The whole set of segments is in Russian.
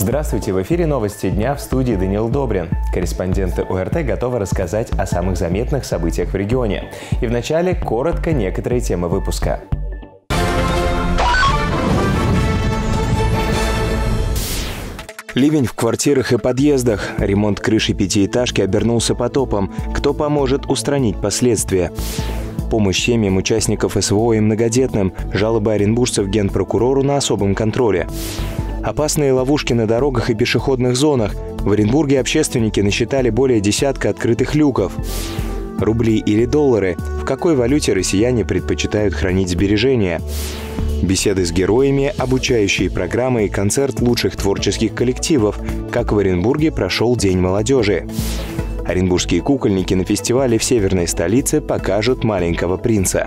Здравствуйте! В эфире новости дня, в студии Даниил Добрин. Корреспонденты ОРТ готовы рассказать о самых заметных событиях в регионе. И вначале коротко некоторые темы выпуска. Ливень в квартирах и подъездах. Ремонт крыши пятиэтажки обернулся потопом. Кто поможет устранить последствия? Помощь семьям участников СВО и многодетным. Жалобы оренбуржцев Генпрокурору на особом контроле. Опасные ловушки на дорогах и пешеходных зонах. В Оренбурге общественники насчитали более десятка открытых люков. Рубли или доллары? В какой валюте россияне предпочитают хранить сбережения? Беседы с героями, обучающие программы и концерт лучших творческих коллективов. Как в Оренбурге прошел День молодежи. Оренбургские кукольники на фестивале в северной столице покажут «Маленького принца».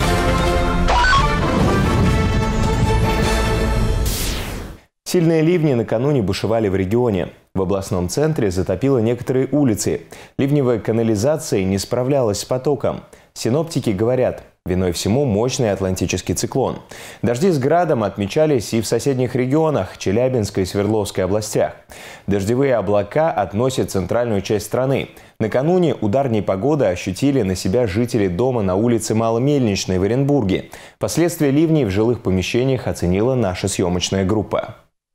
Сильные ливни накануне бушевали в регионе. В областном центре затопило некоторые улицы. Ливневая канализация не справлялась с потоком. Синоптики говорят, виной всему мощный атлантический циклон. Дожди с градом отмечались и в соседних регионах – Челябинской и Свердловской областях. Дождевые облака относят центральную часть страны. Накануне удар непогоды ощутили на себя жители дома на улице Маломельничной в Оренбурге. Последствия ливней в жилых помещениях оценила наша съемочная группа.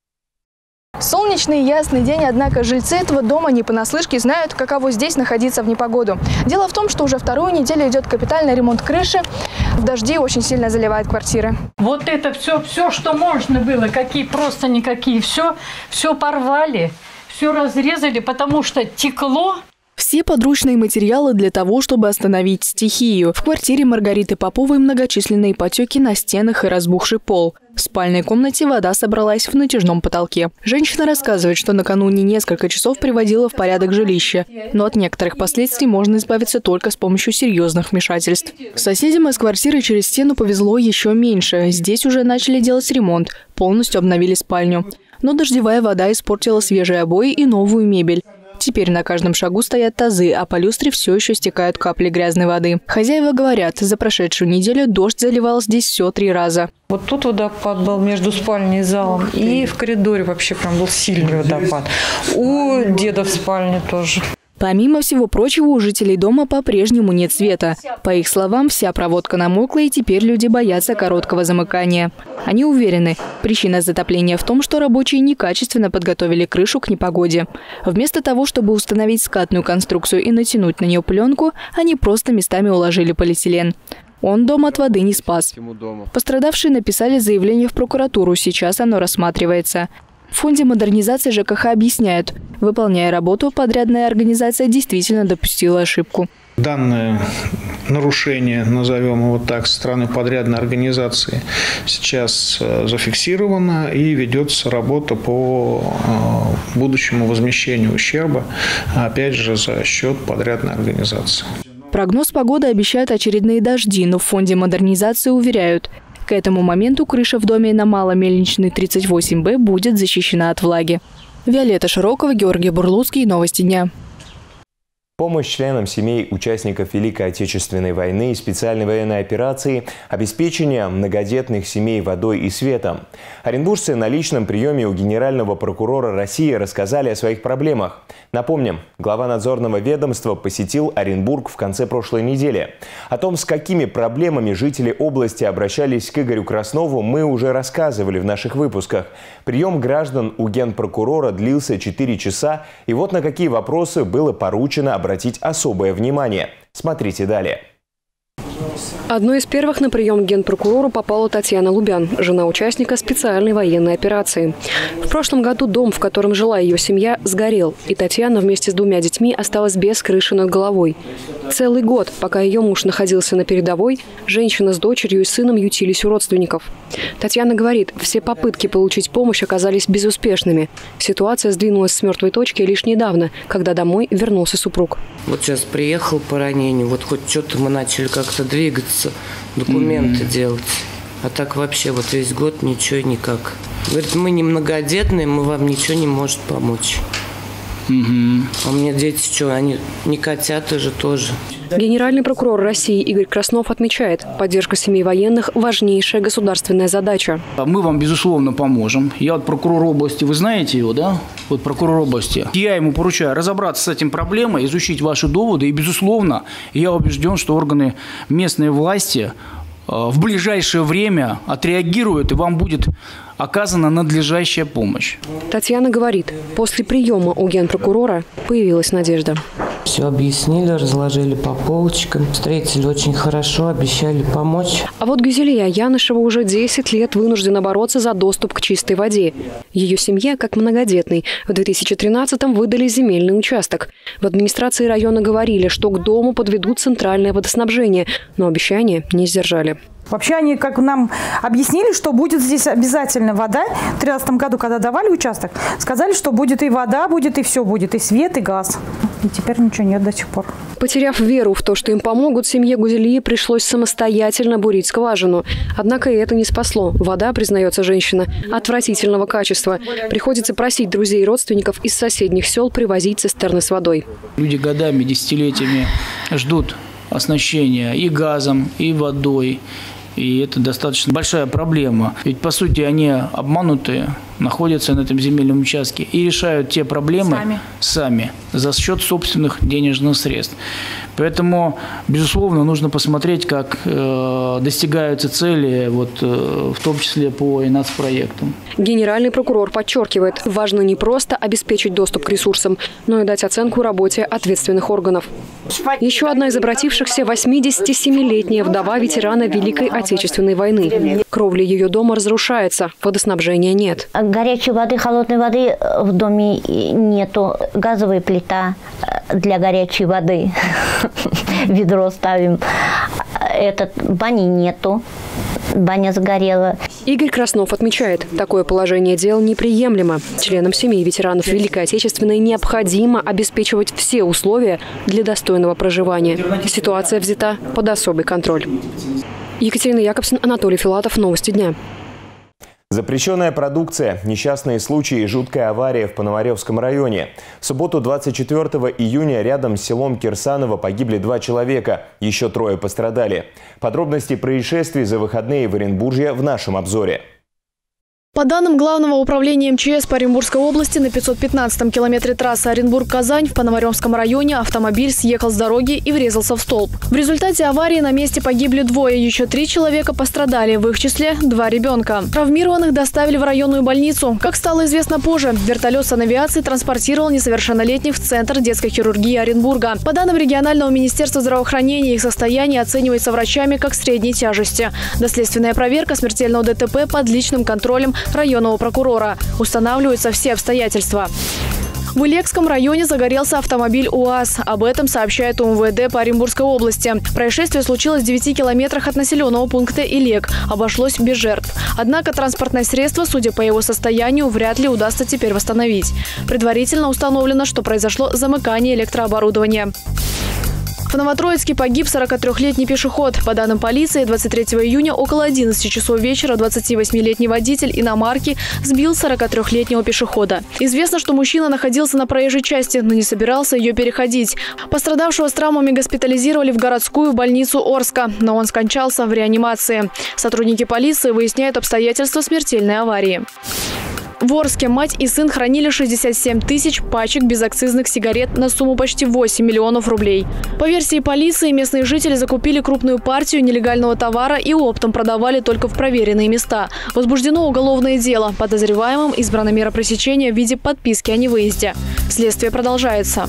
Солнечный и ясный день, однако жильцы этого дома не понаслышке знают, каково здесь находиться в непогоду. Дело в том, что уже вторую неделю идет капитальный ремонт крыши. В дожди очень сильно заливает квартиры. Вот это все, что можно было, какие просто никакие, все порвали, все разрезали, потому что текло. Все подручные материалы для того, чтобы остановить стихию. В квартире Маргариты Поповой многочисленные потеки на стенах и разбухший пол. В спальной комнате вода собралась в натяжном потолке. Женщина рассказывает, что накануне несколько часов приводила в порядок жилище. Но от некоторых последствий можно избавиться только с помощью серьезных вмешательств. Соседям из квартиры через стену повезло еще меньше. Здесь уже начали делать ремонт. Полностью обновили спальню. Но дождевая вода испортила свежие обои и новую мебель. Теперь на каждом шагу стоят тазы, а по люстре все еще стекают капли грязной воды. Хозяева говорят, за прошедшую неделю дождь заливал здесь все 3 раза. Вот тут водопад был между спальней и залом, и в коридоре вообще прям был сильный водопад. У деда в спальне тоже. Помимо всего прочего, у жителей дома по-прежнему нет света. По их словам, вся проводка намокла, и теперь люди боятся короткого замыкания. Они уверены, причина затопления в том, что рабочие некачественно подготовили крышу к непогоде. Вместо того, чтобы установить скатную конструкцию и натянуть на нее пленку, они просто местами уложили полиэтилен. Он дом от воды не спас. Пострадавшие написали заявление в прокуратуру, сейчас оно рассматривается. В фонде модернизации ЖКХ объясняют, выполняя работу, подрядная организация действительно допустила ошибку. Данное нарушение, назовем его так, со стороны подрядной организации сейчас зафиксировано и ведется работа по будущему возмещению ущерба, опять же, за счет подрядной организации. Прогноз погоды обещает очередные дожди, но в фонде модернизации уверяют, к этому моменту крыша в доме на Маломельничной 38Б будет защищена от влаги. Виолетта Широкова, Георгий Бурлуцкий. Новости дня. Помощь членам семей участников Великой Отечественной войны и специальной военной операции, обеспечение многодетных семей водой и светом. Оренбуржцы на личном приеме у генерального прокурора России рассказали о своих проблемах. Напомним, глава надзорного ведомства посетил Оренбург в конце прошлой недели. О том, с какими проблемами жители области обращались к Игорю Краснову, мы уже рассказывали в наших выпусках. Прием граждан у генпрокурора длился 4 часа, и вот на какие вопросы было поручено обратить особое внимание. Смотрите далее. Одной из первых на прием к генпрокурору попала Татьяна Лубян, жена участника специальной военной операции. В прошлом году дом, в котором жила ее семья, сгорел, и Татьяна вместе с 2 детьми осталась без крыши над головой. Целый год, пока ее муж находился на передовой, женщина с дочерью и сыном ютились у родственников. Татьяна говорит, все попытки получить помощь оказались безуспешными. Ситуация сдвинулась с мертвой точки лишь недавно, когда домой вернулся супруг. Вот сейчас приехал по ранению, вот хоть что-то мы начали как-то двигаться, документы делать. А так вообще вот весь год ничего и никак. Говорит, мы не многодетные, мы вам ничего не можем помочь. А у меня дети что, они не котята же тоже. Генеральный прокурор России Игорь Краснов отмечает, поддержка семей военных – важнейшая государственная задача. Мы вам, безусловно, поможем. Я вот прокурор области, вы знаете его, да? Вот прокурор области. Я ему поручаю разобраться с этим проблемой, изучить ваши доводы. И, безусловно, я убежден, что органы местной власти в ближайшее время отреагируют, и вам будет оказана надлежащая помощь. Татьяна говорит, после приема у генпрокурора появилась надежда. Все объяснили, разложили по полочкам, встретили очень хорошо, обещали помочь. А вот Гюзелия Янышева уже 10 лет вынуждена бороться за доступ к чистой воде. Ее семье, как многодетной, в 2013-м выдали земельный участок. В администрации района говорили, что к дому подведут центральное водоснабжение, но обещания не сдержали. Вообще они, как нам объяснили, что будет здесь обязательно вода. В 2013 году, когда давали участок, сказали, что будет и вода, будет и все будет, и свет, и газ. И теперь ничего нет до сих пор. Потеряв веру в то, что им помогут, семье Гузелии пришлось самостоятельно бурить скважину. Однако и это не спасло. Вода, признается женщина, отвратительного качества. Приходится просить друзей и родственников из соседних сел привозить цистерны с водой. Люди годами, десятилетиями ждут оснащения и газом, и водой. И это достаточно большая проблема. Ведь, по сути, они обманутые, находятся на этом земельном участке и решают те проблемы сами за счет собственных денежных средств. Поэтому, безусловно, нужно посмотреть, как достигаются цели, в том числе по нацпроектам. Генеральный прокурор подчеркивает, важно не просто обеспечить доступ к ресурсам, но и дать оценку работе ответственных органов. Еще одна из обратившихся 87-летняя вдова ветерана Великой Отечественной войны. Кровля ее дома разрушается, водоснабжения нет. Горячей воды, холодной воды в доме нету. Газовая плита для горячей воды. Ведро ставим. Бани нету. Баня сгорела. Игорь Краснов отмечает, такое положение дел неприемлемо. Членам семей ветеранов Великой Отечественной необходимо обеспечивать все условия для достойного проживания. Ситуация взята под особый контроль. Екатерина Якобсон, Анатолий Филатов. Новости дня. Запрещенная продукция, несчастные случаи и жуткая авария в Пономаревском районе. В субботу 24 июня рядом с селом Кирсаново погибли 2 человека, еще 3 пострадали. Подробности происшествий за выходные в Оренбурге в нашем обзоре. По данным Главного управления МЧС по Оренбургской области, на 515-м километре трассы Оренбург-Казань в Пономаревском районе автомобиль съехал с дороги и врезался в столб. В результате аварии на месте погибли 2, еще 3 человека пострадали, в их числе 2 ребенка. Травмированных доставили в районную больницу. Как стало известно позже, вертолет санавиации транспортировал несовершеннолетних в Центр детской хирургии Оренбурга. По данным регионального министерства здравоохранения, их состояние оценивается врачами как средней тяжести. Доследственная проверка смертельного ДТП под личным контролем районного прокурора. Устанавливаются все обстоятельства. В Илекском районе загорелся автомобиль УАЗ. Об этом сообщает УМВД по Оренбургской области. Происшествие случилось в 9 километрах от населенного пункта Илек. Обошлось без жертв. Однако транспортное средство, судя по его состоянию, вряд ли удастся теперь восстановить. Предварительно установлено, что произошло замыкание электрооборудования. В Новотроицке погиб 43-летний пешеход. По данным полиции, 23 июня около 11 часов вечера 28-летний водитель иномарки сбил 43-летнего пешехода. Известно, что мужчина находился на проезжей части, но не собирался ее переходить. Пострадавшего с травмами госпитализировали в городскую больницу Орска, но он скончался в реанимации. Сотрудники полиции выясняют обстоятельства смертельной аварии. В Орске мать и сын хранили 67 тысяч пачек безакцизных сигарет на сумму почти 8 миллионов рублей. По версии полиции, местные жители закупили крупную партию нелегального товара и оптом продавали только в проверенные места. Возбуждено уголовное дело. Подозреваемым избрана мера пресечения в виде подписки о невыезде. Следствие продолжается.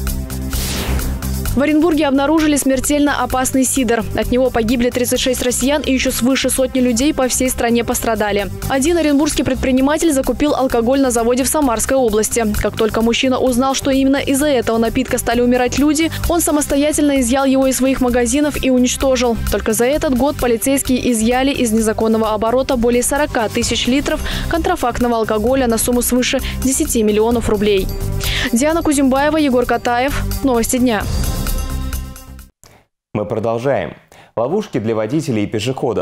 В Оренбурге обнаружили смертельно опасный сидр. От него погибли 36 россиян и еще свыше сотни людей по всей стране пострадали. Один оренбургский предприниматель закупил алкоголь на заводе в Самарской области. Как только мужчина узнал, что именно из-за этого напитка стали умирать люди, он самостоятельно изъял его из своих магазинов и уничтожил. Только за этот год полицейские изъяли из незаконного оборота более 40 тысяч литров контрафактного алкоголя на сумму свыше 10 миллионов рублей. Диана Кузимбаева, Егор Катаев. Новости дня. Мы продолжаем. Ловушки для водителей и пешеходов.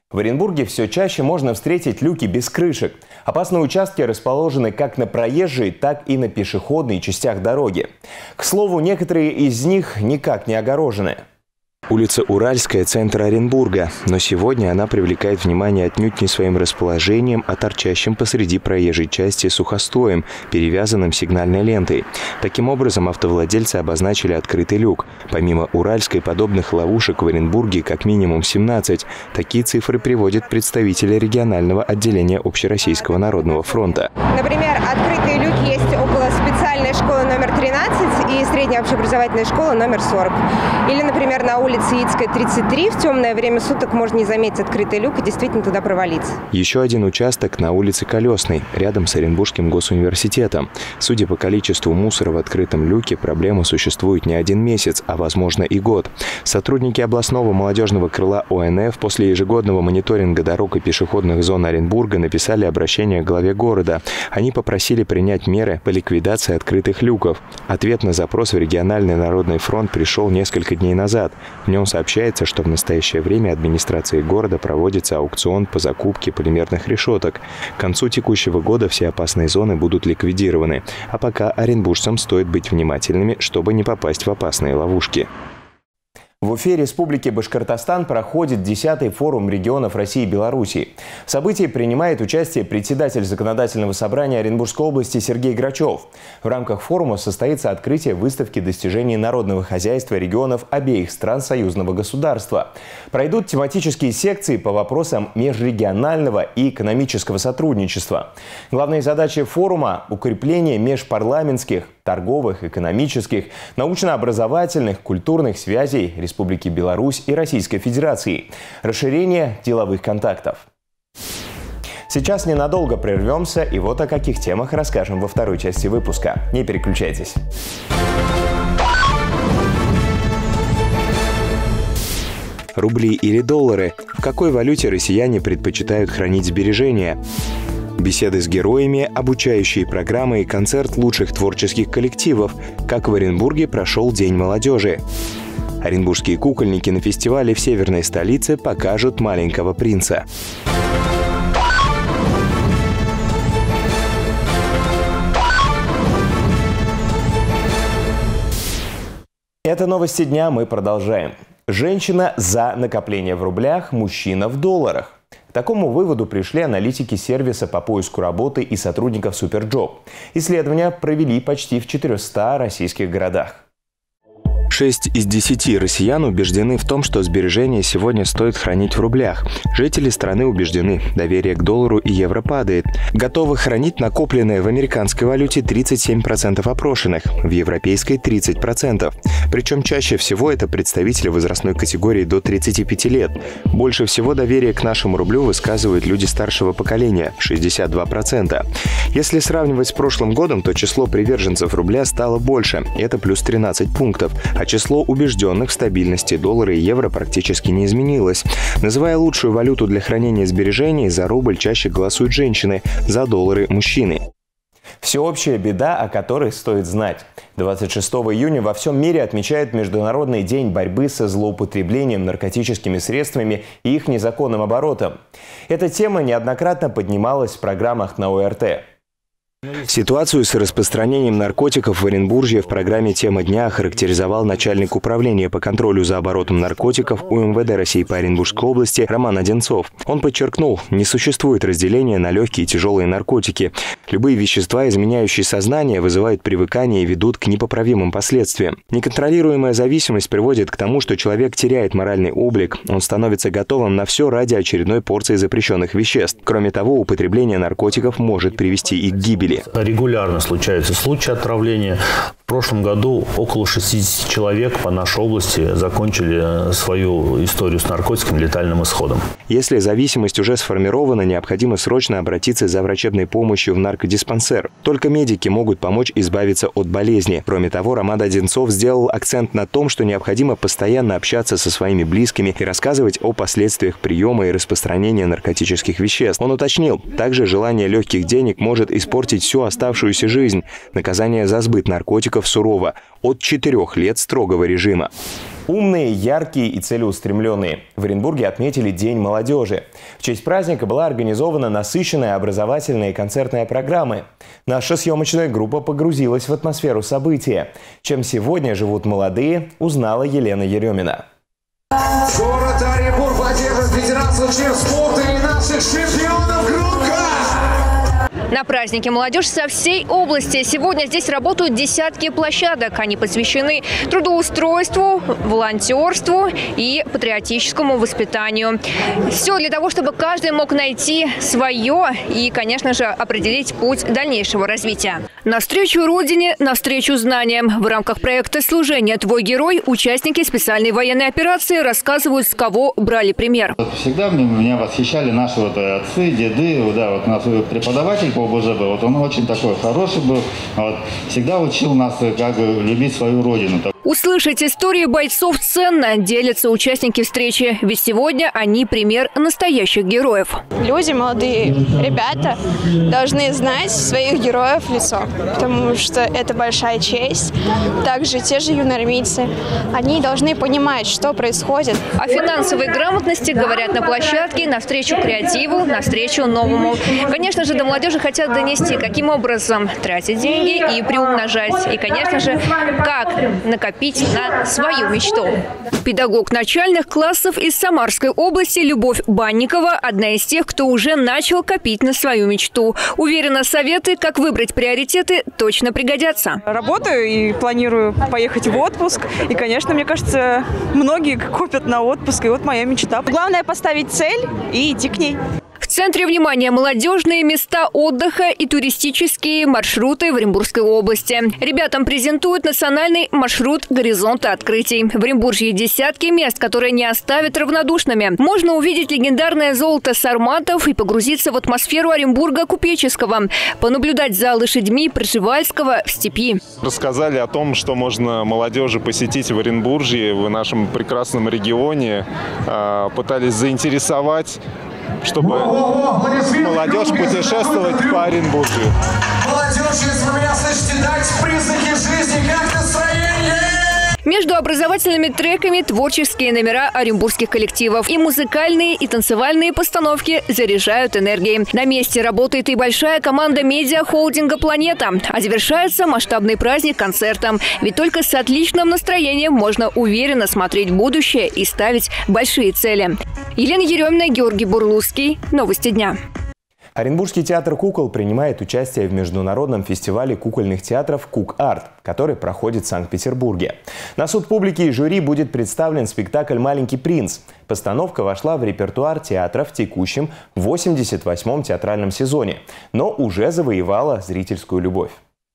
В Оренбурге все чаще можно встретить люки без крышек. Опасные участки расположены как на проезжей, так и на пешеходной частях дороги. К слову, некоторые из них никак не огорожены. Улица Уральская – центр Оренбурга, но сегодня она привлекает внимание отнюдь не своим расположением, а торчащим посреди проезжей части сухостоем, перевязанным сигнальной лентой. Таким образом, автовладельцы обозначили открытый люк. Помимо Уральской, подобных ловушек в Оренбурге как минимум 17. Такие цифры приводят представители регионального отделения Общероссийского народного фронта. Например, открытый люк есть около специальной школы номер 13 и средней общеобразовательной школы номер 40. Или, например, на улице Яицкая, 33 в темное время суток можно не заметить открытый люк и действительно туда провалиться. Еще один участок на улице Колесной, рядом с Оренбургским госуниверситетом. Судя по количеству мусора в открытом люке, проблема существует не один месяц, а возможно и год. Сотрудники областного молодежного крыла ОНФ после ежегодного мониторинга дорог и пешеходных зон Оренбурга написали обращение к главе города. Они попросили принять меры по ликвидации открытых люков. Ответ на запрос в региональный народный фронт пришел несколько дней назад. В нем сообщается, что в настоящее время администрацией города проводится аукцион по закупке полимерных решеток. К концу текущего года все опасные зоны будут ликвидированы. А пока оренбуржцам стоит быть внимательными, чтобы не попасть в опасные ловушки. В Уфе, Республики Башкортостан, проходит 10-й форум регионов России и Белоруссии. В событии принимает участие председатель Законодательного собрания Оренбургской области Сергей Грачев. В рамках форума состоится открытие выставки достижений народного хозяйства регионов обеих стран союзного государства. Пройдут тематические секции по вопросам межрегионального и экономического сотрудничества. Главные задачи форума – укрепление межпарламентских, торговых, экономических, научно-образовательных, культурных связей Республики Беларусь и Российской Федерации, расширение деловых контактов. Сейчас ненадолго прервемся, и вот о каких темах расскажем во второй части выпуска. Не переключайтесь. Рубли или доллары? В какой валюте россияне предпочитают хранить сбережения? Беседы с героями, обучающие программы и концерт лучших творческих коллективов. Как в Оренбурге прошел День молодежи. Оренбургские кукольники на фестивале в северной столице покажут «Маленького принца». Это новости дня, мы продолжаем. Женщина за накопление в рублях, мужчина в долларах. К такому выводу пришли аналитики сервиса по поиску работы и сотрудников Superjob. Исследования провели почти в 400 российских городах. 6 из 10 россиян убеждены в том, что сбережения сегодня стоит хранить в рублях. Жители страны убеждены, доверие к доллару и евро падает. Готовы хранить накопленное в американской валюте 37% опрошенных, в европейской 30%. Причем чаще всего это представители возрастной категории до 35 лет. Больше всего доверие к нашему рублю высказывают люди старшего поколения – 62%. Если сравнивать с прошлым годом, то число приверженцев рубля стало больше – это плюс 13 пунктов. А число убежденных в стабильности доллара и евро практически не изменилось. Называя лучшую валюту для хранения сбережений, за рубль чаще голосуют женщины, за доллары – мужчины. Всеобщая беда, о которой стоит знать. 26 июня во всем мире отмечают Международный день борьбы со злоупотреблением наркотическими средствами и их незаконным оборотом. Эта тема неоднократно поднималась в программах на ОРТ. Ситуацию с распространением наркотиков в Оренбурге в программе «Тема дня» охарактеризовал начальник управления по контролю за оборотом наркотиков УМВД России по Оренбургской области Роман Одинцов. Он подчеркнул, не существует разделения на легкие и тяжелые наркотики. Любые вещества, изменяющие сознание, вызывают привыкание и ведут к непоправимым последствиям. Неконтролируемая зависимость приводит к тому, что человек теряет моральный облик, он становится готовым на все ради очередной порции запрещенных веществ. Кроме того, употребление наркотиков может привести и к гибели. Регулярно случаются случаи отравления. В прошлом году около 60 человек по нашей области закончили свою историю с наркотиками летальным исходом. Если зависимость уже сформирована, необходимо срочно обратиться за врачебной помощью в наркодиспансер. Только медики могут помочь избавиться от болезни. Кроме того, Роман Одинцов сделал акцент на том, что необходимо постоянно общаться со своими близкими и рассказывать о последствиях приема и распространения наркотических веществ. Он уточнил, также желание легких денег может испортить всю оставшуюся жизнь. Наказание за сбыт наркотиков сурово – от 4 лет строгого режима. Умные, яркие и целеустремленные. В Оренбурге отметили День молодежи. В честь праздника была организована насыщенная образовательная и концертная программа. Наша съемочная группа погрузилась в атмосферу события. Чем сегодня живут молодые, узнала Елена Еремина. Город Оренбург поддерживает Федерацию спорта и наших чемпионов громко! На празднике молодежь со всей области. Сегодня здесь работают десятки площадок. Они посвящены трудоустройству, волонтерству и патриотическому воспитанию. Все для того, чтобы каждый мог найти свое и, конечно же, определить путь дальнейшего развития. Навстречу Родине, навстречу знаниям. В рамках проекта «Служение. Твой герой» участники специальной военной операции рассказывают, с кого брали пример. Всегда меня восхищали наши отцы, деды. Да, у нас преподаватель по ОБЖБ, он очень такой хороший был, всегда учил нас, как любить свою родину. Услышать истории бойцов ценно, делятся участники встречи, ведь сегодня они пример настоящих героев. Люди, молодые ребята, должны знать своих героев в лицо, потому что это большая честь. Также те же юноармейцы, они должны понимать, что происходит. О финансовой грамотности говорят на площадке, навстречу креативу, навстречу новому. Конечно же, до молодежи хотят донести, каким образом тратить деньги и приумножать. И, конечно же, как накопить на свою мечту. Педагог начальных классов из Самарской области Любовь Банникова – одна из тех, кто уже начал копить на свою мечту. Уверена, советы, как выбрать приоритеты, точно пригодятся. Работаю и планирую поехать в отпуск. И, конечно, мне кажется, многие копят на отпуск. И вот моя мечта. Главное – поставить цель и идти к ней. В центре внимания молодежные места отдыха и туристические маршруты в Оренбургской области. Ребятам презентуют национальный маршрут «Горизонты открытий». В Оренбурге десятки мест, которые не оставят равнодушными. Можно увидеть легендарное золото сарматов и погрузиться в атмосферу Оренбурга купеческого. Понаблюдать за лошадьми Пржевальского в степи. Рассказали о том, что можно молодежи посетить в Оренбурге, в нашем прекрасном регионе. Пытались заинтересовать, чтобы молодежь путешествовать по Оренбургу. Молодежь, если вы меня слышите, дайте признаки жизни, как настроение! Между образовательными треками творческие номера оренбургских коллективов. И музыкальные, и танцевальные постановки заряжают энергией. На месте работает и большая команда медиа-холдинга «Планета». А завершается масштабный праздник концертом. Ведь только с отличным настроением можно уверенно смотреть будущее и ставить большие цели. Елена Еремина, Георгий Бурлуцкий. Новости дня. Оренбургский театр кукол принимает участие в международном фестивале кукольных театров «Кук-Арт», который проходит в Санкт-Петербурге. На суд публики и жюри будет представлен спектакль «Маленький принц». Постановка вошла в репертуар театра в текущем 88-м театральном сезоне, но уже завоевала зрительскую любовь.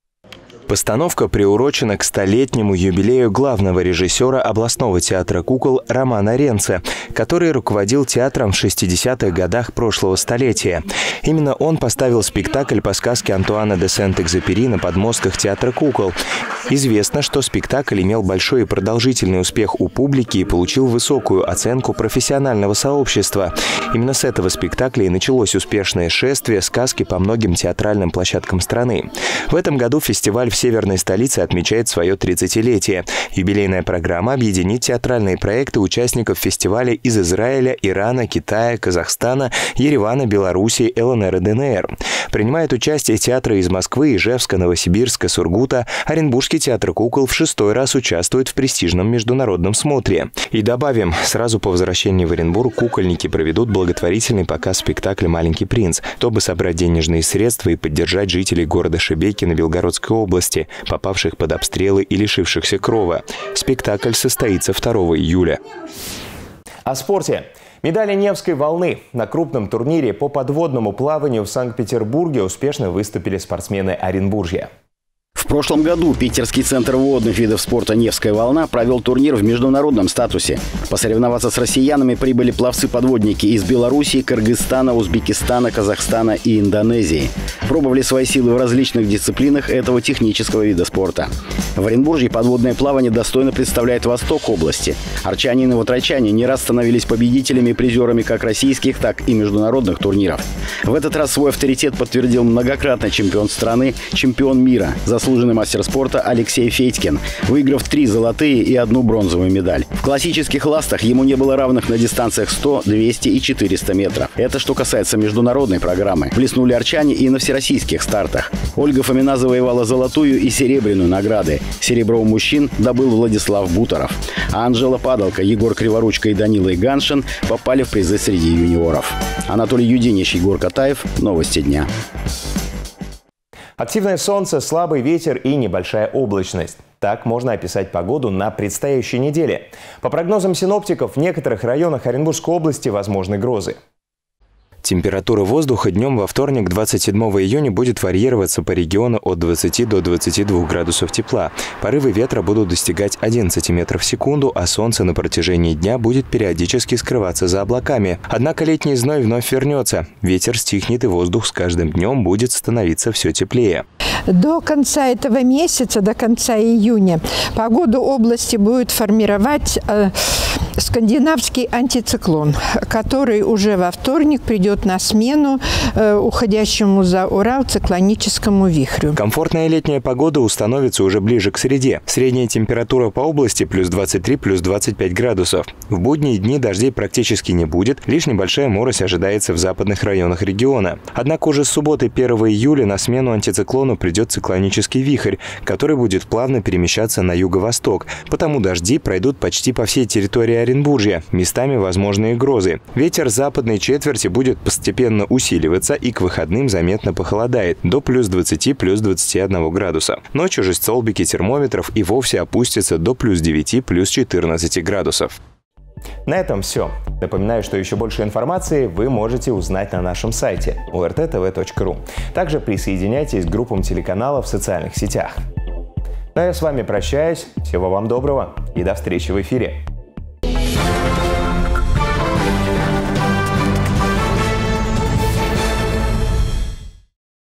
Постановка приурочена к 100-летнему юбилею главного режиссера областного театра кукол Романа Ренца, который руководил театром в 60-х годах прошлого столетия. Именно он поставил спектакль по сказке Антуана де Сент-Экзюпери на подмостках театра кукол. Известно, что спектакль имел большой и продолжительный успех у публики и получил высокую оценку профессионального сообщества. Именно с этого спектакля и началось успешное шествие сказки по многим театральным площадкам страны. В этом году фестиваль в северной столице отмечает свое 30-летие. Юбилейная программа объединит театральные проекты участников фестиваля из Израиля, Ирана, Китая, Казахстана, Еревана, Белоруссии, ЛНР и ДНР. Принимают участие театры из Москвы, Ижевска, Новосибирска, Сургута. Оренбургский театр кукол в 6-й раз участвует в престижном международном смотре. И добавим, сразу по возвращении в Оренбург кукольники проведут благотворительный показ спектакля «Маленький принц», чтобы собрать денежные средства и поддержать жителей города Шебекино Белгородской области, попавших под обстрелы и лишившихся крова. Спектакль состоится 2 июля. О спорте. Медали Невской волны. На крупном турнире по подводному плаванию в Санкт-Петербурге успешно выступили спортсмены Оренбуржья. В прошлом году Питерский центр водных видов спорта «Невская волна» провел турнир в международном статусе. Посоревноваться с россиянами прибыли пловцы-подводники из Белоруссии, Кыргызстана, Узбекистана, Казахстана и Индонезии. Пробовали свои силы в различных дисциплинах этого технического вида спорта. В Оренбурге подводное плавание достойно представляет восток области. Арчане и новотрачане не раз становились победителями и призерами как российских, так и международных турниров. В этот раз свой авторитет подтвердил многократный чемпион страны, чемпион мира, заслуженный заслуженный мастер спорта Алексей Федькин, выиграв 3 золотые и 1 бронзовую медаль. В классических ластах ему не было равных на дистанциях 100, 200 и 400 метров. Это что касается международной программы. Блеснули арчане и на всероссийских стартах. Ольга Фомина завоевала золотую и серебряную награды. Серебро у мужчин добыл Владислав Буторов. А Анжела Падалка, Егор Криворучка и Данила Иганшин попали в призы среди юниоров. Анатолий Юдинич, Егор Катаев. Новости дня. Активное солнце, слабый ветер и небольшая облачность. Так можно описать погоду на предстоящей неделе. По прогнозам синоптиков, в некоторых районах Оренбургской области возможны грозы. Температура воздуха днем во вторник, 27 июня, будет варьироваться по региону от 20 до 22 градусов тепла. Порывы ветра будут достигать 11 метров в секунду, а солнце на протяжении дня будет периодически скрываться за облаками. Однако летний зной вновь вернется. Ветер стихнет, и воздух с каждым днем будет становиться все теплее. До конца этого месяца, до конца июня, погоду области будет формировать скандинавский антициклон, который уже во вторник придет на смену уходящему за Урал циклоническому вихрю. Комфортная летняя погода установится уже ближе к среде. Средняя температура по области плюс 23, плюс 25 градусов. В будние дни дождей практически не будет, лишь небольшая морось ожидается в западных районах региона. Однако уже с субботы 1 июля на смену антициклону придет циклонический вихрь, который будет плавно перемещаться на юго-восток. Потому дожди пройдут почти по всей территории Оренбуржья. Местами возможны грозы. Ветер западной четверти будет постепенно усиливаться, и к выходным заметно похолодает до плюс 20, плюс 21 градуса. Ночью же столбики термометров и вовсе опустятся до плюс 9, плюс 14 градусов. На этом все. Напоминаю, что еще больше информации вы можете узнать на нашем сайте orttv.ru. Также присоединяйтесь к группам телеканала в социальных сетях. Ну а я с вами прощаюсь. Всего вам доброго и до встречи в эфире.